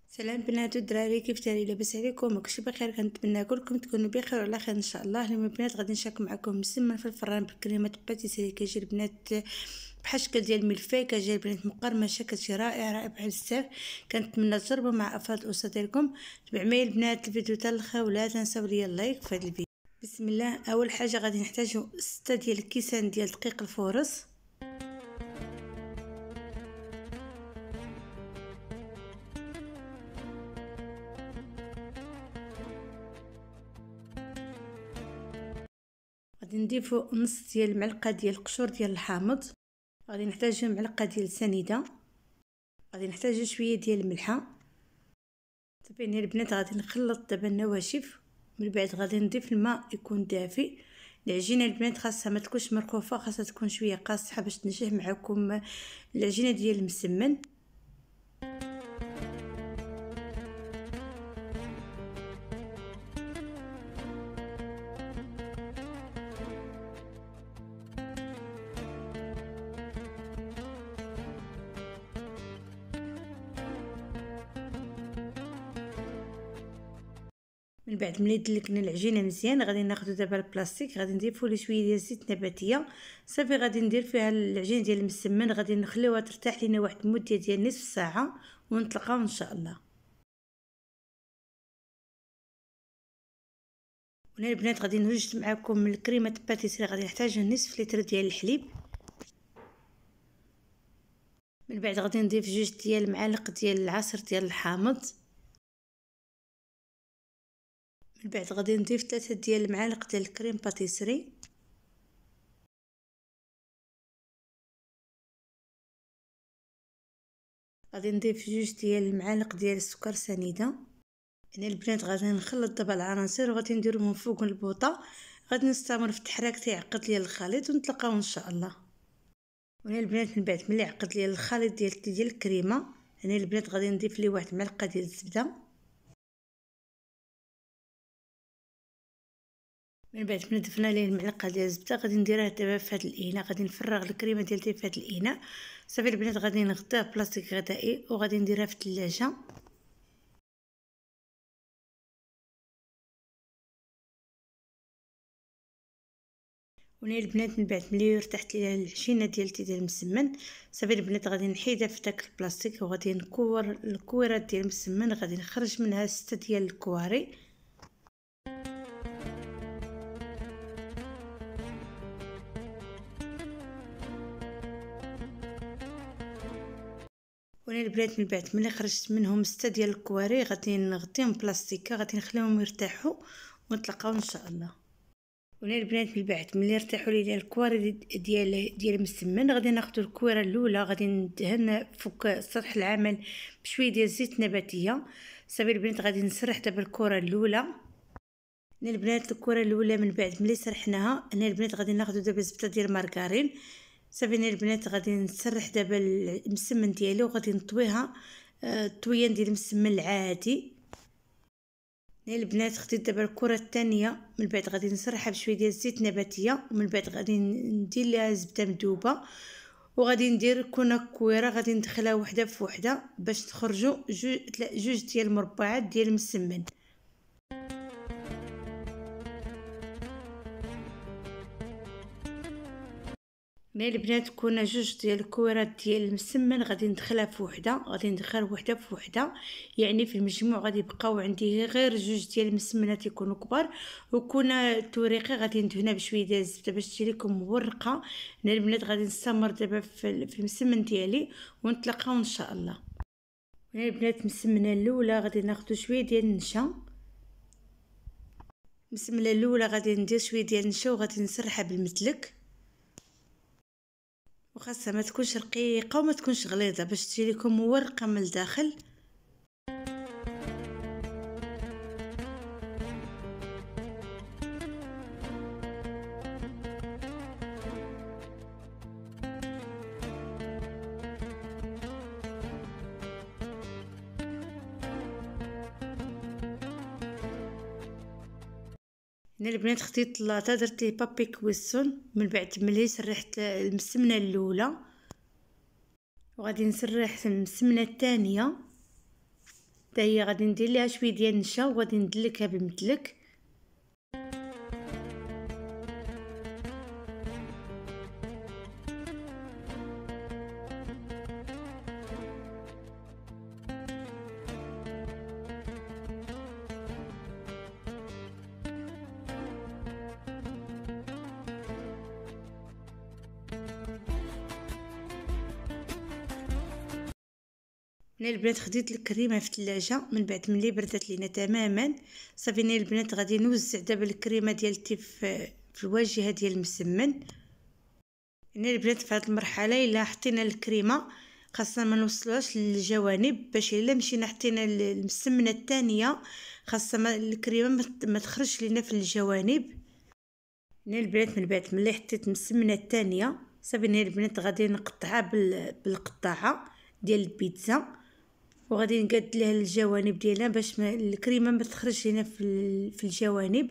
سلام بنات والدراري، كيف دايرين؟ لاباس عليكم؟ كلشي بخير؟ كنتمنى كلكم تكونوا بخير وعلى خير ان شاء الله. اليوم البنات غادي نشارك معكم مسمن في الفران بالكريمه باتيسري. كيجي البنات بحال الشكل ديال الملفاي، كتجي البنات مقرمشه، كتجي رائعه بزاف. كنتمنى تجربوا مع افراد الاسره ديالكم. تبع معايا البنات الفيديو حتى الاخر، ولا تنساو ليا اللايك في هذا الفيديو. بسم الله. اول حاجه غادي نحتاجو 6 ديال الكيسان ديال دقيق الفورص، غادي نضيفو نص ديال المعلقه ديال القشور ديال الحامض، غادي نحتاجو معلقه ديال سنيده، غادي نحتاجو شويه ديال الملحه. تبين البنات غادي نخلط دابا النواشف، من بعد غادي نضيف الماء يكون دافئ. العجينه البنات خاصها ما تكونش مرخوفه، خاصها تكون شويه قاصحه باش تنجح معكم العجينه ديال المسمن. من بعد ملي دلكنا العجينه مزيان، غادي ناخذ دابا البلاستيك، غادي نضيفوا ليه شويه ديال الزيت نباتيه صافي. غادي ندير فيها العجينه ديال المسمن، غادي نخليوها ترتاح لينا واحد المده ديال نصف ساعه ونتلاقاو ان شاء الله. هنا البنات غادي نوجد معكم الكريمه الباتيسري، غادي نحتاج نصف لتر ديال الحليب. من بعد غادي نضيف 2 ديال المعالق ديال العصير ديال الحامض. من بعد غادي نضيف 3 ديال المعالق ديال الكريم باتيسري. غادي نضيف 2 ديال المعالق ديال السكر سنيده. هنا البنات غادي نخلط دابا العناصر وغادي نديرهم فوق البوطه، غادي نستمر في التحراك حتى يعقد ليا الخليط ونتلاقاو ان شاء الله. هنا البنات من بعد ملي عقد ليا الخليط ديال الكريمه، هنا البنات غادي نضيف ليه واحد المعلقه ديال الزبده. من بعد ملي ضفنا ليه المعلقه ديال الزبده، غادي نديرها دابا في هذا الاناء، غادي نفرغ الكريمه ديالتي في هذا الاناء صافي. البنات غادي نغطيها بلاستيك غذائي وغادي نديرها في الثلاجه. ونهي البنات من بعد ملي ارتحت ليها العجينه ديالتي ديال المسمن صافي البنات غادي نحيدها في داك البلاستيك وغادي نكور الكويرات ديال المسمن، غادي نخرج منها 6 ديال الكواري. ونهي البنات من بعد ملي خرجت منهم 6 ديال الكواري غادي نغطيهم بلاستيكه، غادي نخليهم يرتاحوا ونتلاقاو ان شاء الله. ونهي البنات من بعد ملي ارتاحوا لي الكواري ديال المسمن، غادي ناخذ الكويره الاولى غادي ندهن فوق سطح العمل بشويه ديال الزيت نباتيه صافي. البنات غادي نسرح دابا الكره الاولى. هنا البنات الكره الاولى من بعد ملي سرحناها، هنا البنات غادي ناخذ دابا زبده ديال المارغرين صافي. هنا البنات غادي نسرح دابا المسمن ديالي وغادي نطويها الطويان ديال المسمن العادي. هنا البنات خديت دابا الكره الثانيه، من بعد غادي نسرحها بشويه ديال الزيت نباتيه ومن بعد غادي ندير لها زبده مذوبه وغادي ندير كويره غادي ندخلها وحده في وحده باش تخرجوا جوج ديال المربعات ديال المسمن. هنا البنات كنا 2 ديال الكويرات ديال المسمن غادي ندخلها في وحده، غادي ندخل وحده في وحده، يعني في المجموع غادي يبقاو عندي غير 2 ديال المسمنات يكونوا كبار. وكنا التوريقه غادي ندهنها بشويه ديال الزبده باش تجي لكم مورقه. هنا البنات غادي نستمر دابا في المسمن ديالي ونتلاقاو ان شاء الله. هنا البنات المسمنه الاولى غادي ناخذ شويه ديال النشا. المسمنه الاولى غادي ندير شويه ديال النشا وغادي نسرحها بالمسلك، وخاصها ما تكونش رقيقه وما تكونش غليظه باش تجي لكم مورقه من الداخل. هنا البنات خديت لاطه درت ليه بابي كويسون، من بعد ملي سرحت المسمنه الاولى وغادي نسرح المسمنه الثانيه حتى هي غادي ندير ليها شويه ديال النشا وغادي ندلكها بالمدلك. هنا البنات خديت الكريمه في الثلاجه من بعد ملي بردت لينا تماما. صافي هنا البنات غادي نوزع دابا الكريمه ديالتي في الواجهه ديال المسمن. هنا البنات في هذه المرحله الا حطينا الكريمه خاصنا ما نوصلوهاش للجوانب، باش الا مشينا حطينا المسمنه الثانيه خاصنا الكريمه ما تخرجش لينا في الجوانب. هنا البنات من بعد ملي حطيت المسمنه الثانيه صافي هنا البنات غادي نقطعها بالقطاعه ديال البيتزا وغادي نقاد لها الجوانب ديالها باش الكريمه ما تخرج لينا في الجوانب.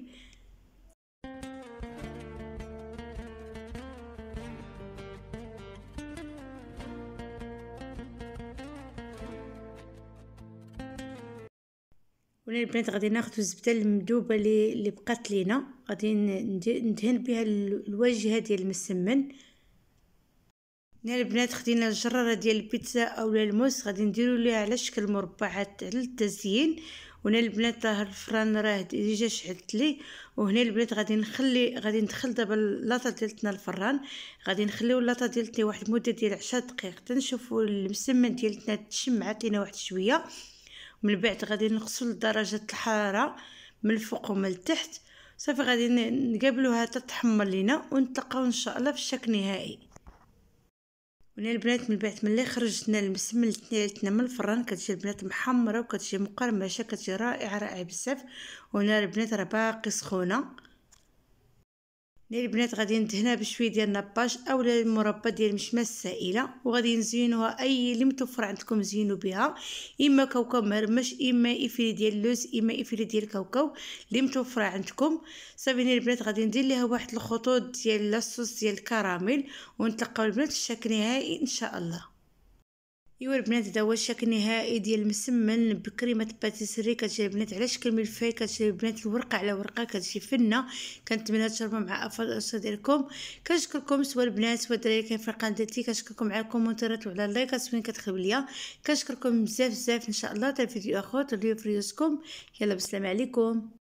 وهنا البنات غادي ناخذ الزبده المذوبه اللي بقات لينا غادي ندهن بها الواجهه ديال المسمن. هنا البنات خدينا الجراره ديال البيتزا اولا الموس غادي نديروا ليها على شكل مربعات على التزيين. وهنا البنات راه الفران راه ديجا شعلت لي. وهنا البنات غادي ندخل دابا اللاطه ديالتنا الفران. غادي نخليو اللاطه ديالتي واحد المده ديال 10 دقائق تنشوفوا المسمن ديالتنا تشمعات لينا واحد شويه. من بعد غادي نقصوا درجه الحراره من الفوق ومن التحت. صافي غادي نقابلوها حتى تحمر لينا ونتلاقاو ان شاء الله في الشكل النهائي. وهنا البنات من بعد ملي خرجنا المسمن ديالتنا من الفران كتجي البنات محمره وكتجي مقرمشه كتجي رائعه بزاف. وهنا البنات راه باقي سخونه. هنا البنات غادي ندهنها بشويه ديال النباج اولا المربى ديال المشماش السائله وغادي نزينوها اي اللي متوفر عندكم زينوا بها، اما كاوكاو مهرمش اما افري ديال اللوز اما افري ديال الكاوكاو اللي متوفره عندكم. صافي هنا البنات غادي ندير ليها واحد الخطوط ديال لاصوص ديال الكراميل ونتلاقاو البنات في الشكل النهائي ان شاء الله. ايوا البنات هذا هو الشكل النهائي ديال المسمن بكريمه باتيسري. كتجي البنات على شكل ملفاي، كتجي البنات ورقه على ورقه، كتجي فنه. كنتمنى تجربوا مع افاضل ديالكم. كنشكركم سواء البنات سواء الدراري كاين في القناه ديالتي. كنشكركم على الكومونتيرات وعلى اللايكات وين كتخليو ليا. كنشكركم بزاف ان شاء الله. حتى فيديو اخر توليو في ريوسكم. يلا بالسلامه عليكم.